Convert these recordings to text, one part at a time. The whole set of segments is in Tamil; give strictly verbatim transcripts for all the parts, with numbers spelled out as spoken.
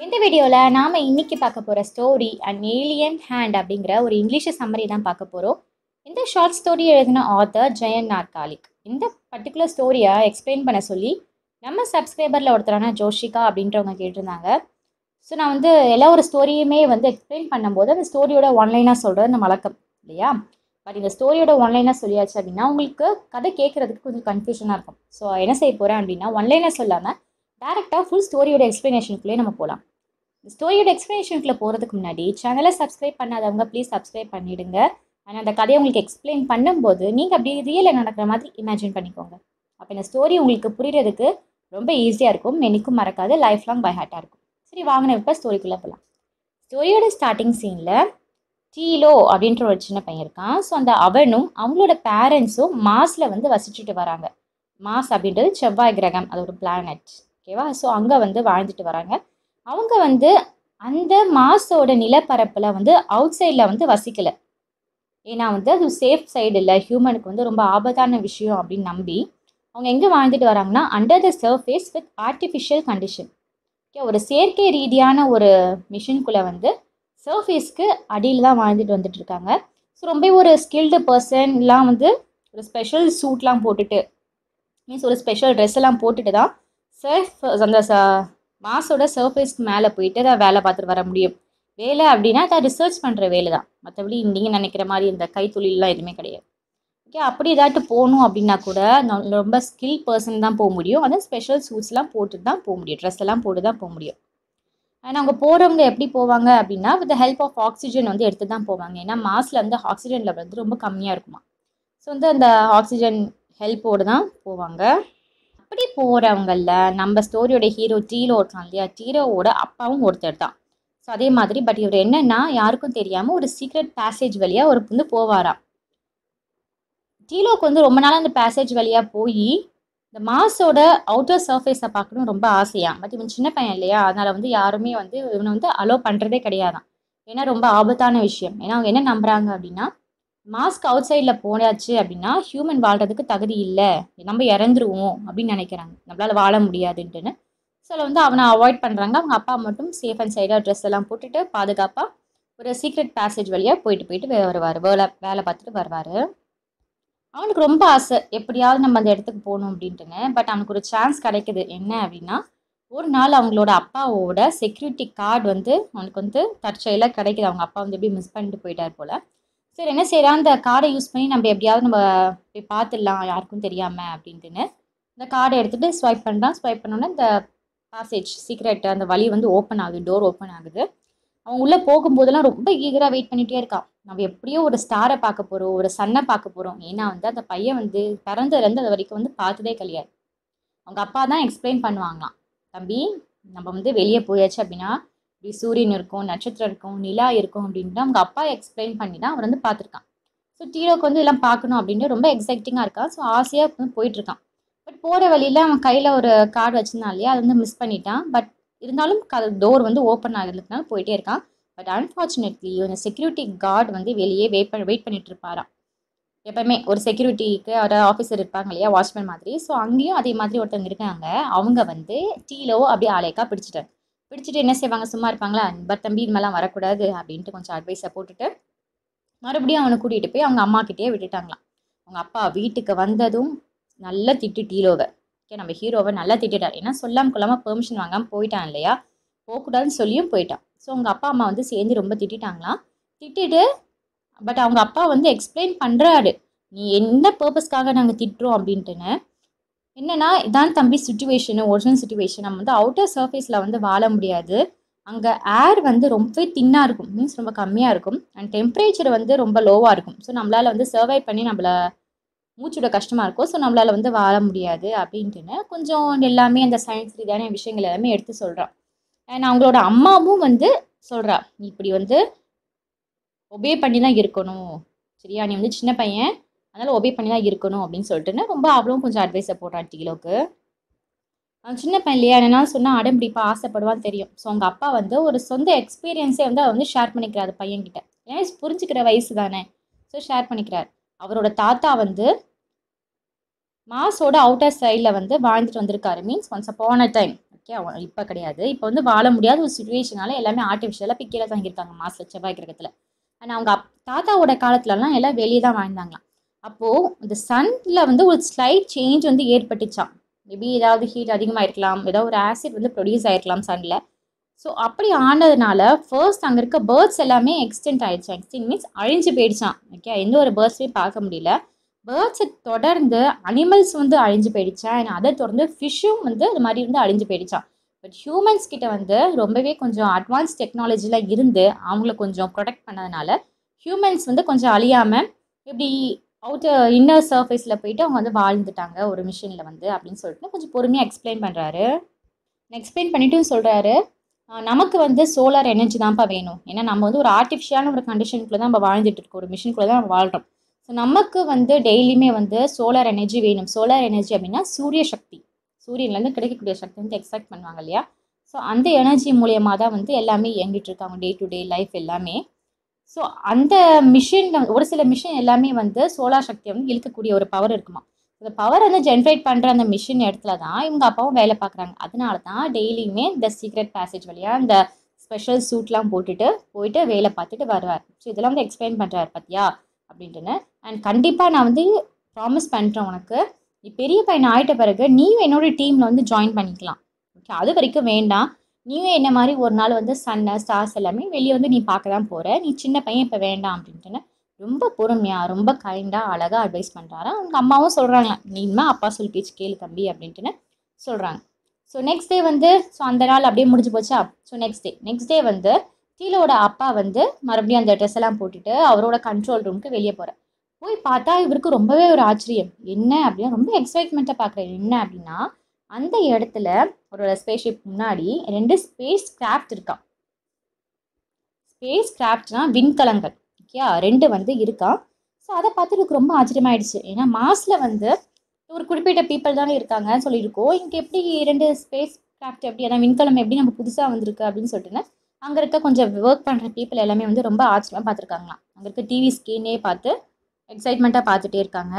இந்த வீடியோவில் நாம் இன்றைக்கி பார்க்க போகிற ஸ்டோரி அண்ட் ஏலியன் ஹேண்ட் அப்படிங்கிற ஒரு இங்கிலீஷ் சம்மரி தான் பார்க்க போகிறோம். இந்த ஷார்ட் ஸ்டோரி எழுதின ஆத்தர் ஜெயன் நாற்காலிக். இந்த பர்டிகுலர் ஸ்டோரியை எக்ஸ்பிளைன் பண்ண சொல்லி நம்ம சப்ஸ்கிரைபரில் ஒருத்தரான ஜோஷிகா அப்படின்றவங்க கேட்டிருந்தாங்க. ஸோ நான் வந்து எல்லா ஒரு ஸ்டோரியுமே வந்து எக்ஸ்பிளைன் பண்ணும்போது அந்த ஸ்டோரியோட ஒன்லைனாக சொல்கிறது நம்ம வழக்கம் இல்லையா. பட் இந்த ஸ்டோரியோட ஒன்லைனாக சொல்லியாச்சு அப்படின்னா உங்களுக்கு கதை கேட்குறதுக்கு கொஞ்சம் கன்ஃபியூஷனாக இருக்கும். ஸோ என்ன செய்ய போகிறேன் அப்படின்னா ஒன்லைனாக சொல்லாமல் டேரெக்டாக ஃபுல் ஸ்டோரியோட எக்ஸ்ப்ளனேஷனுக்குள்ளே நம்ம போகலாம். ஸ்டோரியோட எக்ஸ்ப்ளனேஷனுக்குள்ளே போகிறதுக்கு முன்னாடி சேனலை சப்ஸ்கிரைப் பண்ணாதவங்க ப்ளீஸ் சப்ஸ்கிரைப் பண்ணிவிடுங்க. ஆனால் அந்த கதையை உங்களுக்கு எக்ஸ்பிளைன் பண்ணும்போது நீங்கள் அப்படி ரியலில் நடக்கிற மாதிரி இமேஜின் பண்ணிக்கோங்க. அப்போ இந்த ஸ்டோரி உங்களுக்கு புரிகிறதுக்கு ரொம்ப ஈஸியாக இருக்கும், என்னைக்கும் மறக்காது, லைஃப் லாங் பை ஹார்ட்டாக இருக்கும். சரி வாங்கின இப்போ ஸ்டோரிக்குள்ளே போகலாம். ஸ்டோரியோட ஸ்டார்டிங் சீனில் டீலோ அப்படின்ற ஒரு சின்ன பையன் இருக்கான். ஸோ அந்த அவனும் அவங்களோட பேரண்ட்ஸும் மாஸில் வந்து வசிச்சுட்டு வராங்க. மாஸ் அப்படின்றது செவ்வாய் கிரகம், அது ஒரு பிளானட், ஓகேவா. ஸோ அங்கே வந்து வாழ்ந்துட்டு வராங்க. அவங்க வந்து அந்த மாஸோட நிலப்பரப்பில் வந்து அவுட் சைடில் வந்து வசிக்கலை. ஏன்னா வந்து அது சேஃப் சைடு இல்லை, ஹியூமனுக்கு வந்து ரொம்ப ஆபத்தான விஷயம் அப்படின்னு நம்பி அவங்க எங்கே வாழ்ந்துட்டு வராங்கன்னா under the surface with artificial condition. Okay, ஒரு செயற்கை ரீதியான ஒரு மிஷின்குள்ளே வந்து சர்ஃபேஸ்க்கு அடியில் தான் வாழ்ந்துட்டு வந்துட்டு இருக்காங்க. ஸோ ரொம்ப ஒரு ஸ்கில்டு பர்சன்லாம் வந்து ஒரு ஸ்பெஷல் சூட்லாம் போட்டுட்டு, மீன்ஸ் ஒரு ஸ்பெஷல் ட்ரெஸ் எல்லாம் போட்டுட்டு தான் சர்ஃப் அந்த ச மாஸோட சர்ஃபேஸ்க்கு மேலே போயிட்டு அதை வேலை பார்த்துட்டு வர முடியும். வேலை அப்படின்னா அதை ரிசர்ச் பண்ணுற வேலை தான், மற்றபடி நீங்கள் நினைக்கிற மாதிரி இந்த கைத்தொழிலெலாம் எதுவுமே கிடையாது. ஓகே, அப்படி ஏதாட்டு போகணும் அப்படின்னா கூட ரொம்ப ஸ்கில் பர்சன் தான் போக முடியும். அதான் ஸ்பெஷல் சூட்ஸ்லாம் போட்டுட்டு தான் போக முடியும், ட்ரெஸ் எல்லாம் போட்டு தான் போக முடியும். ஆனால் அவங்க போகிறவங்க எப்படி போவாங்க அப்படின்னா வித் ஹெல்ப் ஆஃப் ஆக்சிஜன் வந்து எடுத்து தான் போவாங்க. ஏன்னா மாஸில் வந்து ஆக்சிஜன் லெவல் வந்து ரொம்ப கம்மியாக இருக்குமா. ஸோ வந்து அந்த ஆக்சிஜன் ஹெல்ப்போடு தான் போவாங்க. அப்படி போகிறவங்களில் நம்ம ஸ்டோரியோட ஹீரோ டீலோ இருக்கான் இல்லையா, டீரோவோட அப்பாவும் ஒருத்தர் தான். ஸோ அதே மாதிரி பட் இவர் என்னென்னா யாருக்கும் தெரியாமல் ஒரு சீக்ரெட் பேசேஜ் வழியாக ஒரு வந்து போவாராம். டீலோக்கு வந்து ரொம்ப நாள் அந்த பேசேஜ் வழியாக போய் இந்த மாஸோட அவுட்டர் சர்ஃபேஸை பார்க்கணும் ரொம்ப ஆசையாக. பட் இவன் சின்ன பையன் இல்லையா, அதனால் வந்து யாருமே வந்து இவனை வந்து அலோவ் பண்ணுறதே கிடையாதான். ஏன்னா ரொம்ப ஆபத்தான விஷயம். ஏன்னா அவங்க என்ன நம்புகிறாங்க அப்படின்னா மாஸ்க் அவுட் சைடில் போனாச்சு அப்படின்னா ஹியூமன் வாழ்கிறதுக்கு தகுதி இல்லை, நம்ம இறந்துருவோம் அப்படின்னு நினைக்கிறாங்க, நம்மளால் வாழ முடியாதுன்ட்டுன்னு. ஸோ அதில் வந்து அவனை அவாய்ட் பண்ணுறாங்க. அவங்க அப்பா மட்டும் சேஃப் அண்ட் சைடாக ட்ரெஸ் எல்லாம் போட்டுட்டு பாதுகாப்பாக ஒரு சீக்ரெட் பேசேஜ் வழியாக போயிட்டு போயிட்டு வருவார், வேலை வேலை பார்த்துட்டு வருவார். அவனுக்கு ரொம்ப ஆசை எப்படியாவது நம்ம அந்த இடத்துக்கு போகணும் அப்படின்ட்டுன்னு. பட் அவனுக்கு ஒரு சான்ஸ் கிடைக்குது. என்ன அப்படின்னா ஒரு நாள் அவங்களோட அப்பாவோட செக்யூரிட்டி கார்டு வந்து அவனுக்கு வந்து தற்செயலாக கிடைக்குது. அவங்க அப்பா வந்து எப்படி மிஸ் பண்ணிட்டு போயிட்டார் போல். சரி என்ன செய்யலாம், அந்த கார்டை யூஸ் பண்ணி நம்ம எப்படியாவது நம்ம போய் பார்த்துடலாம் யாருக்கும் தெரியாமல் அப்படின்ட்டுன்னு இந்த கார்டை எடுத்துகிட்டு ஸ்வைப் பண்ணுறான். ஸ்வைப் பண்ணோன்னே இந்த பாசேஜ் சீக்ரெட் அந்த வழி வந்து ஓப்பன் ஆகுது, டோர் ஓப்பன் ஆகுது. அவன் உள்ளே போகும்போதெல்லாம் ரொம்ப ஈகராக வெயிட் பண்ணிகிட்டே இருக்கான். நம்ம எப்படியோ ஒரு ஸ்டாரை பார்க்க போகிறோம், ஒரு சன்னை பார்க்க போகிறோம். ஏன்னா வந்து அந்த பையன் வந்து பிறந்ததுலேருந்து அது வரைக்கும் வந்து பார்த்ததே கிடையாது. அவங்க அப்பா தான் எக்ஸ்பிளைன் பண்ணுவாங்களாம், தம்பி நம்ம வந்து வெளியே போயாச்சு அப்படின்னா இப்படி சூரியன் இருக்கும், நட்சத்திரம் இருக்கும், நிலா இருக்கும் அப்படின்ட்டு அவங்க அப்பா எக்ஸ்பிளைன் பண்ணி தான் அவர் வந்து பார்த்துருக்கான். ஸோ டீரோக்கு வந்து இதெல்லாம் பார்க்கணும் அப்படின்னு ரொம்ப எக்ஸைட்டிங்காக இருக்கான். ஸோ ஆசையாக வந்து போயிட்டுருக்கான். பட் போகிற வழியில் அவன் கையில் ஒரு கார்டு வச்சுருந்தான் இல்லையா, அது வந்து மிஸ் பண்ணிட்டான். பட் இருந்தாலும் க டோர் வந்து ஓப்பன் ஆகிறதுனால போயிட்டே இருக்கான். பட் அன்ஃபார்ச்சுனேட்லி அந்த செக்யூரிட்டி கார்டு வந்து வெளியே வெயிட் பண்ணி வெயிட் பண்ணிட்டு இருப்பாராம். எப்பவுமே ஒரு செக்யூரிட்டிக்கு ஒரு ஆஃபீஸர் இருப்பாங்க இல்லையா, வாட்ச்மேன் மாதிரி. ஸோ அங்கேயும் அதே மாதிரி ஒருத்தவங்க இருக்காங்க. அவங்க வந்து டீலோ அப்படியே ஆலைக்கா பிடிச்சிட்டாரு. பிடிச்சிட்டு என்ன செய்வாங்க, சும்மா இருப்பாங்களா, பட் தம்பி இது மாதிரிலாம் வரக்கூடாது அப்படின்ட்டு கொஞ்சம் அட்வைஸை போட்டுட்டு மறுபடியும் அவனை கூட்டிகிட்டு போய் அவங்க அம்மா கிட்டேயே விட்டுட்டாங்களாம். அவங்க அப்பா வீட்டுக்கு வந்ததும் நல்லா திட்டு டீலோவை. ஓகே, நம்ம ஹீரோவை நல்லா திட்டார். ஏன்னா சொல்லாமல் கொள்ளாமல் பெர்மிஷன் வாங்காமல் போயிட்டான் இல்லையா, போகக்கூடாதுன்னு சொல்லியும் போயிட்டான். ஸோ அவங்க அப்பா அம்மா வந்து சேர்ந்து ரொம்ப திட்டாங்களாம். திட்டிட்டு பட் அவங்க அப்பா வந்து எக்ஸ்பிளைன் பண்ணுறாரு, நீ என்ன பர்பஸ்க்காக நாங்கள் திட்டுறோம் அப்படின்ட்டுன்னு. என்னென்னா இதான் தம்பி சுச்சுவேஷனு, ஒரிஜினல் சுச்சுவேஷன். நம்ம வந்து அவுட்டர் சர்ஃபேஸில் வந்து வாழ முடியாது. அங்கே ஏர் வந்து ரொம்ப தின்னாக இருக்கும், மீன்ஸ் ரொம்ப கம்மியாக இருக்கும். அண்ட் டெம்பரேச்சர் வந்து ரொம்ப லோவாக இருக்கும். ஸோ நம்மளால் வந்து சர்வை பண்ணி நம்மளை மூச்சோட கஷ்டமாக இருக்கும். ஸோ நம்மளால் வந்து வாழ முடியாது அப்படின்ட்டுன்னு கொஞ்சம் எல்லாமே அந்த சயின்ஸ் ரீதியான விஷயங்கள் எல்லாமே எடுத்து சொல்கிறான். அண்ட் அவங்களோட அம்மாவும் வந்து சொல்கிறா, நீ இப்படி வந்து ஒபே பண்ணி தான் இருக்கணும், சரியா, நீ வந்து சின்ன பையன் அதனால் ஒபே பண்ணி தான் இருக்கணும் அப்படின்னு சொல்லிட்டுன்னு ரொம்ப அவளும் கொஞ்சம் அட்வைஸை போடுறான் டீலோக்கு. அவன் சின்ன பையன் இல்லையா, என்னென்னா சொன்னால் அடம்பிடிப்பாக ஆசைப்படுவான்னு தெரியும். ஸோ அவங்க அப்பா வந்து ஒரு சொந்த எக்ஸ்பீரியன்ஸே வந்து அவர் வந்து ஷேர் பண்ணிக்கிறாரு பையன்கிட்ட. ஏன்னா புரிஞ்சுக்கிற வயசு தானே, ஸோ ஷேர் பண்ணிக்கிறார். அவரோட தாத்தா வந்து மாஸோட அவுட்டர் சைடில் வந்து வாழ்ந்துட்டு வந்திருக்காரு. Means once upon a time okay. இப்போ கிடையாது. இப்போ வந்து வாழ முடியாத ஒரு சுச்சுவேஷனால எல்லாமே ஆர்டிஃபிஷியலாக போய் கீழே தங்கியிருக்காங்க மாச செவ்வாய் கிரகத்தில். ஆனால் அவங்க அப் தாத்தாவோட காலத்துலலாம் எல்லாம் வெளியே தான் வாழ்ந்தாங்களாம். அப்போது இந்த சன்னில் வந்து ஒரு ஸ்லைட் சேஞ்ச் வந்து ஏற்பட்டுச்சான். மேபி ஏதாவது ஹீட் அதிகமாக இருக்கலாம், ஏதாவது ஒரு ஆசிட் வந்து ப்ரொடியூஸ் ஆகிருக்கலாம் சன்னில். ஸோ அப்படி ஆனதுனால ஃபர்ஸ்ட் அங்கே இருக்க பேர்ட்ஸ் எல்லாமே எக்ஸ்டென்ட் ஆயிடுச்சு. எக்ஸ்டென்ட் மீன்ஸ் அழிஞ்சு போயிடுச்சான். ஓகே. எந்த ஒரு பேர்ட்ஸையும் பார்க்க முடியல. பேர்ட்ஸை தொடர்ந்து அனிமல்ஸ் வந்து அழிஞ்சு போயிடுச்சா, அண்ட் அதை தொடர்ந்து ஃபிஷ்ஷும் வந்து அது மாதிரி வந்து அழிஞ்சு போயிடுச்சான். பட் ஹியூமன்ஸ் கிட்ட வந்து ரொம்பவே கொஞ்சம் அட்வான்ஸ் டெக்னாலஜிலாம் இருந்து அவங்கள கொஞ்சம் ப்ரொடெக்ட் பண்ணதுனால ஹியூமன்ஸ் வந்து கொஞ்சம் அழியாமல் இப்படி அவுட்டர் இன்னர் சர்ஃபேஸில் போயிட்டு அவங்க வந்து வாழ்ந்துட்டாங்க ஒரு மிஷினில் வந்து அப்படின்னு சொல்லிட்டு கொஞ்சம் பொறுமையாக எக்ஸ்பிளைன் பண்ணுறாரு. எக்ஸ்பிளைன் பண்ணிட்டும் சொல்கிறாரு, நமக்கு வந்து சோலார் எனர்ஜி தான்ப்பா வேணும். ஏன்னா நம்ம வந்து ஒரு ஆர்டிஃபிஷியலான ஒரு கண்டிஷனுக்குள்ளே தான் நம்ம வாழ்ந்துட்டு இருக்கோம், ஒரு மிஷினுக்குள்ளே தான் நம்ம வாழ்கிறோம். ஸோ நமக்கு வந்து டெய்லியுமே வந்து சோலார் எனர்ஜி வேணும். சோலார் எனர்ஜி அப்படின்னா சூரிய சக்தி, சூரியன்லேருந்து கிடைக்கக்கூடிய சக்தி வந்து எக்ஸ்ட்ராக்ட் பண்ணுவாங்க இல்லையா. ஸோ அந்த எனர்ஜி மூலியமாக தான் வந்து எல்லாமே இயங்கிட்டு இருக்காங்க, டே டு டே லைஃப் எல்லாமே. ஸோ அந்த மிஷினில் ஒரு சில மிஷின் எல்லாமே வந்து சோலார் சக்தியை வந்து இழுக்கக்கூடிய ஒரு பவர் இருக்குமா. இந்த பவர் வந்து ஜென்ரேட் பண்ணுற அந்த மிஷின் இடத்துல தான் இவங்க அப்பாவும் வேலை பார்க்குறாங்க. அதனால தான் டெய்லியுமே இந்த சீக்ரெட் பேசேஜ் வழியாக இந்த ஸ்பெஷல் சூட்லாம் போட்டுட்டு போயிட்டு வேலை பார்த்துட்டு வருவார். ஸோ இதெல்லாம் வந்து எக்ஸ்பிளைன் பண்ணுறாரு பார்த்தியா அப்படின்ட்டுன்னு. அண்ட் கண்டிப்பாக நான் வந்து ப்ராமிஸ் பண்ணுறேன் உனக்கு, நீ பெரிய பையன் ஆகிட்ட பிறகு நீயும் என்னோட டீமில் வந்து ஜாயின் பண்ணிக்கலாம். ஓகே. அது வரைக்கும் வேண்டாம். நீயும் என்ன மாதிரி ஒரு நாள் வந்து சன்னை ஸ்டார்ஸ் எல்லாமே வெளியே வந்து நீ பார்க்க தான் போகிற. நீ சின்ன பையன் இப்போ வேண்டாம் அப்படின்ட்டுன்னு ரொம்ப பொறுமையாக ரொம்ப கைண்டாக அழகாக அட்வைஸ் பண்ணுறாரு. அவங்க அம்மாவும் சொல்கிறாங்க, நீ இனிமேல் அப்பா சொல் பேச்சு கேளு தம்பி அப்படின்ட்டுன்னு சொல்கிறாங்க. ஸோ நெக்ஸ்ட் டே வந்து ஸோ அந்த நாள் அப்படியே முடிஞ்சு போச்சா. So next day next day வந்து டீலோட அப்பா வந்து மறுபடியும் அந்த ட்ரெஸ் எல்லாம் போட்டுட்டு அவரோட கண்ட்ரோல் ரூமுக்கு வெளியே போகிறார். போய் பார்த்தா இவருக்கு ரொம்பவே ஒரு ஆச்சரியம். என்ன அப்படின்னா ரொம்ப எக்ஸைட்மெண்ட்டாக பார்க்குறாரு. என்ன அப்படின்னா அந்த இடத்துல அவரோட ஸ்பேஸ்ஷிப் முன்னாடி ரெண்டு ஸ்பேஸ் கிராஃப்ட் இருக்கான். ஸ்பேஸ் கிராஃப்ட்னா விண்கலங்கள். ஓகே. ரெண்டு வந்து இருக்கான். ஸோ அதை பார்த்து எனக்கு ரொம்ப ஆச்சரியமாயிடுச்சு. ஏன்னா மாஸில் வந்து ஒரு குறிப்பிட்ட பீப்புள் தானே இருக்காங்கன்னு சொல்லியிருக்கோம். இங்கே எப்படி ரெண்டு ஸ்பேஸ் கிராஃப்ட் எப்படி, அதான் விண்கலம் எப்படி நம்ம புதுசாக வந்திருக்கு அப்படின்னு சொல்லிட்டுன்னு அங்கே இருக்க கொஞ்சம் ஒர்க் பண்ணுற பீப்புள் எல்லாமே வந்து ரொம்ப ஆச்சரியமாக பார்த்துருக்காங்களாம். அங்கே இருக்க டிவி ஸ்க்ரீனே பார்த்து எக்ஸைட்மெண்ட்டாக பார்த்துட்டே இருக்காங்க.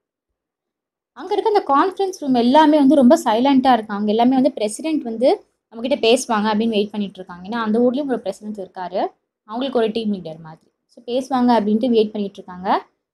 அங்கே இருக்க அந்த கான்ஃபரன்ஸ் ரூம் எல்லாமே வந்து ரொம்ப சைலண்ட்டாக இருக்காங்க. அங்கே எல்லாமே வந்து பிரசிடென்ட் வந்து நம்மக்கிட்ட பேசுவாங்க அப்படின்னு வெயிட் பண்ணிட்டு இருக்காங்க. ஏன்னா அந்த ஊர்லேயும் ஒரு பிரசிடென்ட் இருக்காரு, அவங்களுக்கு ஒரு டீம் லீடர் மாதிரி. ஸோ பேசுவாங்க அப்படின்ட்டு வெயிட் பண்ணிட்டு இருக்காங்க.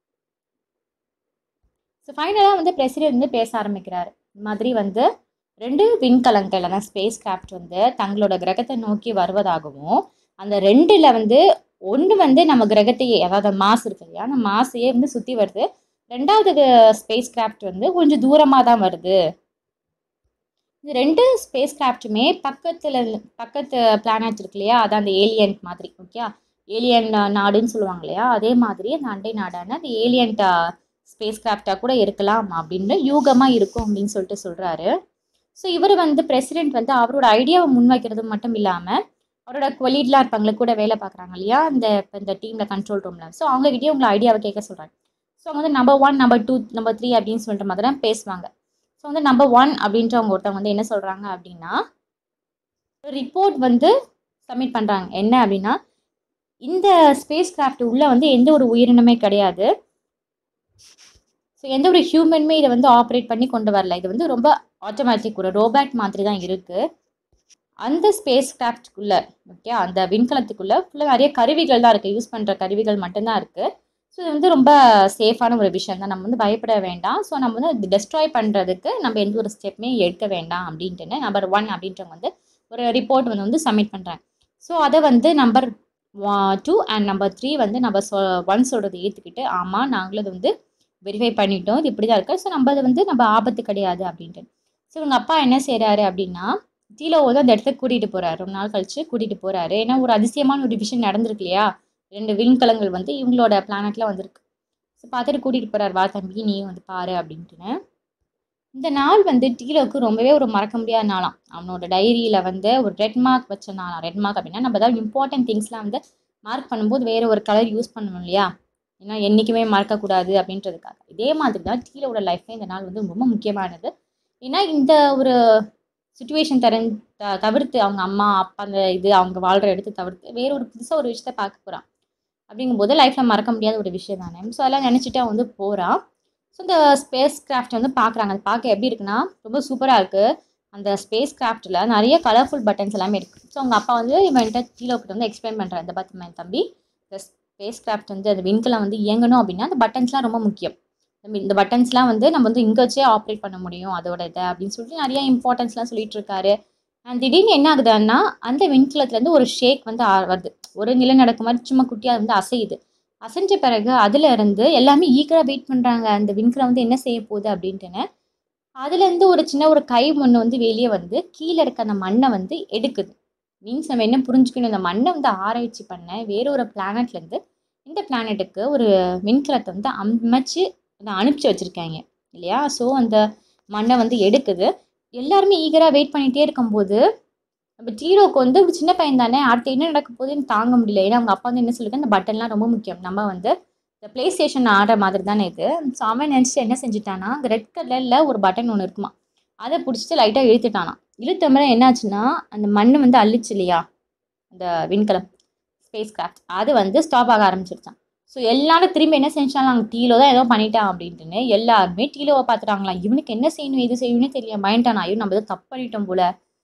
ஸோ ஃபைனலாக வந்து பிரசிடென்ட் வந்து பேச ஆரம்பிக்கிறாரு. இந்த மாதிரி வந்து ரெண்டு விண்கலங்கள் அதான் ஸ்பேஸ் கிராஃப்ட் வந்து தங்களோட கிரகத்தை நோக்கி வருவதாகவும், அந்த ரெண்டில் வந்து ஒன்று வந்து நம்ம கிரகத்தையே, அதாவது மாஸ் இருக்கு இல்லையா, அந்த மாசையே வந்து சுற்றி வருது. ரெண்டாவது ஸ்பேஸ் கிராஃப்ட் வந்து கொஞ்சம் தூரமாக தான் வருது. இந்த ரெண்டு ஸ்பேஸ் கிராஃப்ட்டுமே பக்கத்தில் பக்கத்து பிளானட் இருக்கு இல்லையா, அது அந்த ஏலியன் மாதிரி. ஓகே. ஏலியன் நாடுன்னு சொல்லுவாங்க இல்லையா, அதே மாதிரி அந்த அண்டை நாடான அந்த ஏலியன் ஸ்பேஸ் கிராஃப்டாக கூட இருக்கலாம் அப்படின்னு யூகமாக இருக்கும் அப்படின்னு சொல்லிட்டு சொல்கிறாரு. ஸோ இவர் வந்து பிரசிடென்ட் வந்து அவரோட ஐடியாவை முன்வைக்கிறது மட்டும் இல்லாமல் அவரோட கொலீட்லாம் இருப்பாங்களே கூட வேலை பார்க்குறாங்க இல்லையா இந்த இந்த டீமில் கண்ட்ரோல் ரூமில், ஸோ அவங்ககிட்டயே உங்களை ஐடியாவை கேட்க சொல்கிறாங்க. ஸோ அவங்க வந்து number one number two number three அப்படின்னு சொல்கிற மாதிரி தான் பேசுவாங்க. ஸோ வந்து நம்பர் ஒன் அப்படின்றவங்க ஒருத்தவங்க வந்து என்ன சொல்கிறாங்க அப்படின்னா ஒரு ரிப்போர்ட் வந்து சப்மிட் பண்ணுறாங்க. என்ன அப்படின்னா இந்த ஸ்பேஸ் கிராஃப்ட் உள்ளே வந்து எந்த ஒரு உயிரினமே கிடையாது. ஸோ எந்த ஒரு ஹியூமனுமே இதை வந்து ஆப்ரேட் பண்ணி கொண்டு வரல. இது வந்து ரொம்ப ஆட்டோமேட்டிக் ஒரு ரோபோட் மாதிரி தான் இருக்குது. அந்த ஸ்பேஸ் கிராஃப்டுக்குள்ளே ஓகே அந்த விண்கலத்துக்குள்ளே ஃபுல்லாக நிறைய கருவிகள் தான் இருக்குது, யூஸ் பண்ணுற கருவிகள் மட்டும்தான் இருக்குது. ஸோ இது வந்து ரொம்ப சேஃபான ஒரு விஷயம் தான், நம்ம வந்து பயப்பட வேண்டாம். ஸோ நம்ம வந்து அது டெஸ்ட்ராய் பண்ணுறதுக்கு நம்ம எந்த ஒரு ஸ்டெப்புமே எடுக்க வேண்டாம் அப்படின்ட்டுன்னு நம்பர் ஒன் அப்படின்றவங்க வந்து ஒரு ரிப்போர்ட் வந்து வந்து சப்மிட் பண்ணுறாங்க. ஸோ அதை வந்து number two and number three வந்து நம்ம சொ ஒன் சொல்கிறது ஏற்றுக்கிட்டு ஆமாம் நாங்களும் அது வந்து வெரிஃபை பண்ணிட்டோம், இது இப்படி தான் இருக்குது, ஸோ நம்ம அது வந்து நம்ம ஆபத்து கிடையாது அப்படின்ட்டு. ஸோ இவங்க அப்பா என்ன செய்கிறாரு அப்படின்னா டீலோ வந்து அந்த இடத்துக்கு கூட்டிகிட்டு போகிறாரு. ரொம்ப நாள் கழிச்சு கூட்டிகிட்டு போகிறாரு. ஏன்னா ஒரு அதிசயமான ஒரு விஷயம் நடந்திருக்கு இல்லையா, ரெண்டு விண்கலங்கள் வந்து இவங்களோட பிளானட்டில் வந்திருக்கு. ஸோ பார்த்துட்டு கூட்டிகிட்டு போகிறார், வா தம்பி நீ வந்து பாரு அப்படின்ட்டுன்னு. இந்த நாள் வந்து டீலோவுக்கு ரொம்பவே ஒரு மறக்க முடியாத நாளாம். அவனோட டைரியில் வந்து ஒரு ரெட் மார்க் வச்ச நாளாம். ரெட் மார்க் அப்படின்னா நம்ம ஏதாவது இம்பார்ட்டன்ட் திங்ஸ்லாம் வந்து மார்க் பண்ணும்போது வேறு ஒரு கலர் யூஸ் பண்ணணும் இல்லையா, ஏன்னா என்றைக்குமே மறக்கக்கூடாது அப்படின்றதுக்காக. இதே மாதிரி தான் டீலோட லைஃப்பில் இந்த நாள் வந்து ரொம்ப முக்கியமானது. ஏன்னா இந்த ஒரு சுச்சுவேஷன் தர தவிர்த்து அவங்க அம்மா அப்பா அந்த இது அவங்க வாழ்கிற இடத்த தவிர்த்து வேற ஒரு புதுசாக ஒரு விஷயத்த பார்க்க போகிறான். அப்படிங்கும்போது லைஃப்பில் மறக்க முடியாத ஒரு விஷயம் தானே. ஸோ அதெல்லாம் நினச்சிட்டு அவன் வந்து போகிறான். ஸோ இந்த ஸ்பேஸ் கிராஃப்ட் வந்து பார்க்குறாங்க. அது பார்க்க எப்படி இருக்குன்னா ரொம்ப சூப்பராக இருக்குது. அந்த ஸ்பேஸ் கிராஃப்ட்டில் நிறைய கலர்ஃபுல் பட்டன்ஸ் எல்லாமே இருக்குது. ஸோ அவங்க அப்பா வந்து இவன்கிட்ட டீலோக்கிட்ட வந்து எக்ஸ்பிளைன் பண்ணுறாரு, இந்த பார்த்து என் தம்பி, இந்த ஸ்பேஸ் கிராஃப்ட் வந்து அந்த விண்கலம் வந்து இயங்கணும் அப்படின்னா அந்த பட்டன்ஸ்லாம் ரொம்ப முக்கியம். இந்த பட்டன்ஸ்லாம் வந்து நம்ம வந்து இங்கே வச்சே ஆப்ரேட் பண்ண முடியும் அதோட இதை அப்படின்னு சொல்லிட்டு நிறைய இம்பார்ட்டன்ஸ்லாம் சொல்லிட்டு இருக்காரு. அண்ட் திடீர்னு என்ன ஆகுதுன்னா அந்த விண்கலத்துலேருந்து ஒரு ஷேக் வந்து வருது. ஒரு நிலநடுக்கம் மாதிரி சும்மா குட்டியாக வந்து அசையுது. அசைஞ்ச பிறகு அதில் இருந்து எல்லாமே ஈகராக வெயிட் பண்ணுறாங்க அந்த விண்கலம் வந்து என்ன செய்ய போகுது அப்படின்ட்டுன்னு. அதுலேருந்து ஒரு சின்ன ஒரு கை ஒன்று வந்து வெளியே வந்து கீழே இருக்க அந்த மண்ணை வந்து எடுக்குது. மீன்ஸ் நம்ம என்ன புரிஞ்சுக்கணும், இந்த மண்ணை வந்து ஆராய்ச்சி பண்ண வேற ஒரு பிளானட்லேருந்து இந்த பிளானட்டுக்கு ஒரு விண்கலத்தை வந்து அமைச்சு அனுப்பிச்சி வச்சுருக்காங்க இல்லையா. ஸோ அந்த மண்ணை வந்து எடுக்குது. எல்லாருமே ஈகராக வெயிட் பண்ணிகிட்டே இருக்கும்போது நம்ம ஹீரோக்கு வந்து ஒரு சின்ன பையன் தானே, அடுத்து என்ன நடக்க போகுதுன்னு தாங்க முடியல. ஏன்னா அவங்க அப்பா வந்து என்ன சொல்லியிருக்காங்க, இந்த பட்டன்லாம் ரொம்ப முக்கியம், நம்ம வந்து இந்த ப்ளே ஸ்டேஷன் ஆடுற மாதிரி தானே இது. ஸோ அவன் நினச்சிட்டு என்ன செஞ்சுட்டானா, அந்த ரெட் கலரில் ஒரு பட்டன் ஒன்று இருக்குமா, அதை பிடிச்சிட்டு லைட்டாக இழுத்துட்டானா. இழுத்த மாதிரி என்னாச்சுன்னா அந்த மண் வந்து அள்ளிச்சு இல்லையா அந்த விண்கலம் ஸ்பேஸ் கிராஃப்ட், அது வந்து ஸ்டாப் ஆக ஆரம்பிச்சிருச்சான். ஸோ எல்லாரும் திரும்பி என்ன செஞ்சாலும் அங்கே டீலோ தான் ஏதோ பண்ணிட்டான் அப்படின்ட்டுன்னு எல்லாருமே டீலோவை பார்த்துட்டாங்களாம். இவனுக்கு என்ன செய்யணும் எது செய்யணும்னு தெரியல, பயன்ட்டானா, ஐயோ நம்ம ஏதோ தப்பு பண்ணிட்டோம் போல,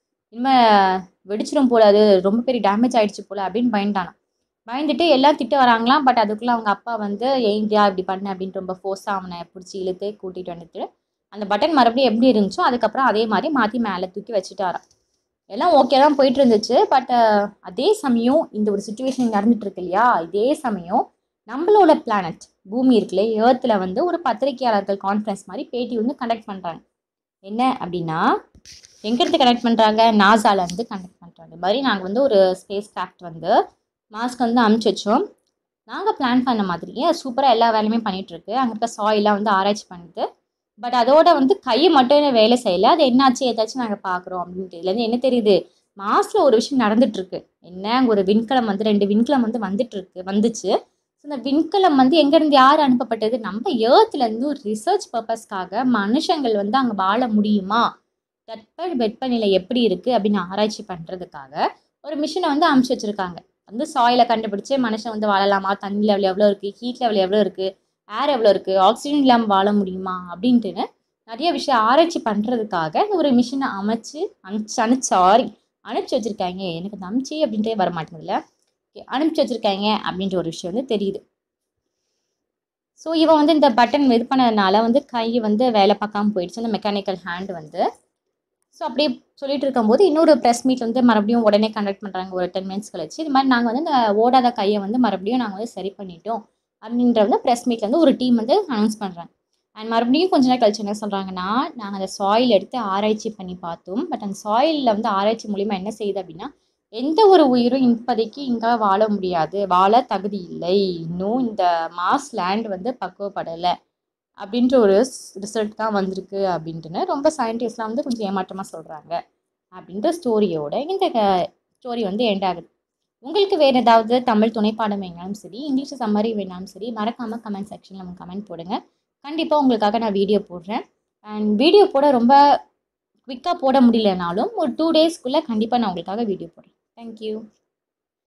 இனிமேல் வெடிச்சிடும் போல, அது ரொம்ப பெரிய டேமேஜ் ஆகிடுச்சு போல் அப்படின்னு பயன்ட்டானா. பயந்துட்டு எல்லாம் திட்ட வராங்களாம். பட் அதுக்குள்ளே அவங்க அப்பா வந்து ஏன்டியா இப்படி பண்ண அப்படின்ட்டு ரொம்ப ஃபோர்ஸாக அவனை பிடிச்சி இழுத்து கூட்டிகிட்டு வந்துட்டு அந்த பட்டன் மறுபடியும் எப்படி இருந்துச்சோ அதுக்கப்புறம் அதே மாதிரி மாற்றி மேலே தூக்கி வச்சுட்டாராம். எல்லாம் ஓகே தான் போயிட்டு இருந்துச்சு. பட் அதே சமயம் இந்த ஒரு சுச்சுவேஷன் நடந்துட்டு இருக்கு இல்லையா, இதே சமயம் நம்மளோட பிளானட் பூமி இருக்குல்ல, ஏர்த்தில் வந்து ஒரு பத்திரிகையாளர்கள் கான்ஃபரன்ஸ் மாதிரி பேட்டி வந்து கண்டக்ட் பண்ணுறாங்க. என்ன அப்படின்னா, எங்கேருந்து கனெக்ட் பண்ணுறாங்க, நாசாலேருந்து கனெக்ட் பண்ணுறாங்க. இது மாதிரி நாங்கள் வந்து ஒரு ஸ்பேஸ் கிராஃப்ட் வந்து மாஸ்க்கு வந்து அனுப்பிச்சி வச்சோம். நாங்கள் பிளான் பண்ண மாதிரியே சூப்பராக எல்லா வேலையுமே பண்ணிகிட்ருக்கு. அங்கே இருக்க சாயிலாம் வந்து ஆராய்ச்சி பண்ணுது. பட் அதோட வந்து கையை மட்டும் என்ன வேலை செய்யலை, அது என்னாச்சு ஏதாச்சும் நாங்கள் பார்க்குறோம் அப்படின்ட்டு. இதுலேருந்து என்ன தெரியுது, மாஸில் ஒரு விஷயம் நடந்துகிட்ருக்கு. என்ன, அங்கே ஒரு விண்கலம் வந்து ரெண்டு விண்கலம் வந்து வந்துட்டுருக்கு வந்துச்சு. ஸோ இந்த விண்கலம் வந்து எங்கேருந்து யார் அனுப்பப்பட்டது, நம்ம ஏர்த்துலேருந்து ஒரு ரிசர்ச் பர்பஸ்க்காக மனுஷங்கள் வந்து அங்கே வாழ முடியுமா, தட்ப வெப்பநிலை எப்படி இருக்குது அப்படின்னு ஆராய்ச்சி பண்ணுறதுக்காக ஒரு மிஷினை வந்து அனுப்பிச்சி வச்சுருக்காங்க. வந்து சாயிலை கண்டுபிடிச்சி மனுஷன் வந்து வாழலாமா, தண்ணி லெவல் எவ்வளோ இருக்குது, ஹீட் லெவல் எவ்வளோ இருக்குது, ஏர் எவ்வளோ இருக்குது, ஆக்சிஜன் இல்லாமல் வாழ முடியுமா அப்படின்ட்டுன்னு நிறைய விஷயம் ஆராய்ச்சி பண்ணுறதுக்காக ஒரு மிஷினை அமைச்சு அனுப்பிச்சு அனுப்பிச்சு சாரி அனுப்பிச்சி வச்சுருக்காங்க. எனக்கு தம்பிச்சி அப்படின்ட்டே வர மாட்டேங்குதுல்ல, அனுப்பிச்சி வச்சுருக்காங்க அப்படின்ற ஒரு விஷயம் வந்து தெரியுது. ஸோ இவன் வந்து இந்த பட்டன் இது பண்ணதுனால வந்து கை வந்து வேலை பார்க்காம போயிடுச்சு, அந்த மெக்கானிக்கல் ஹேண்ட் வந்து. ஸோ அப்படியே சொல்லிட்டு இருக்கும்போது இன்னொரு ப்ரெஸ் மீட் வந்து மறுபடியும் உடனே கண்டக்ட் பண்ணுறாங்க ஒரு டென் மினிட்ஸ் கழிச்சு. இது மாதிரி நாங்கள் வந்து இந்த ஓடாத கையை வந்து மறுபடியும் நாங்கள் வந்து சரி பண்ணிட்டோம் அப்படின்ற வந்து ப்ரெஸ் மீட்டில் வந்து ஒரு டீம் வந்து அனௌன்ஸ் பண்ணுறாங்க. அண்ட் மறுபடியும் கொஞ்ச நேரம் கழிச்சு என்ன சொல்கிறாங்கன்னா, நாங்கள் அந்த சாயில் எடுத்து ஆராய்ச்சி பண்ணி பார்த்தோம். பட் அந்த சாயிலில் வந்து ஆராய்ச்சி மூலிமா என்ன செய்யுது அப்படின்னா, எந்த ஒரு உயிரும் இப்போதைக்கு இங்கே வாழ முடியாது, வாழ தகுதி இல்லை, இன்னும் இந்த மாஸ் லேண்ட் வந்து பக்குவப்படலை அப்படின்ற ஒரு ரிசல்ட் தான் வந்திருக்கு அப்படின்ட்டுன்னு ரொம்ப சயின்டிஸ்ட்லாம் வந்து கொஞ்சம் ஏமாற்றமாக சொல்கிறாங்க அப்படின்ற ஸ்டோரியோட இந்த ஸ்டோரி வந்து எண்ட் ஆகுது. உங்களுக்கு வேறு ஏதாவது தமிழ் துணைப்பாடம் வேணாலும் சரி, இங்கிலீஷ் சம்மரி வேணாலும் சரி, மறக்காமல் கமெண்ட் செக்ஷனில் நம்ம கமெண்ட் போடுங்க. கண்டிப்பாக உங்களுக்காக நான் வீடியோ போடுறேன். அண்ட் வீடியோ போட ரொம்ப குவிக்காக போட முடியலனாலும் ஒரு டூ டேஸ்க்குள்ளே கண்டிப்பாக நான் உங்களுக்காக வீடியோ போடுறேன். தேங்க்யூ.